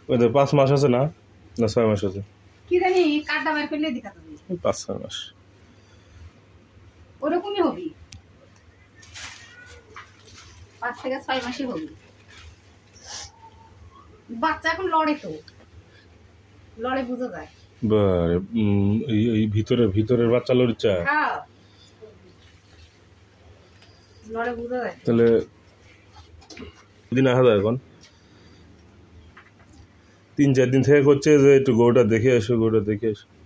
ওদের 5 মাস আছে না 6 মাস আছে কি জানি কাটটা বের করলে দেখা যাবে 5-6 মাস ওরকমই হবে 5 থেকে 6 মাসই হবে বাচ্চা এখন লড়ে তো লড়ে বোঝা যায় বারে এই ভিতরের বাচ্চা লড়ছে হ্যাঁ লড়ে বোঝা যায় তাহলে দিন আসা এখন 3-4 দিন থেকে করছে যে একটু গরুটা দেখে আসো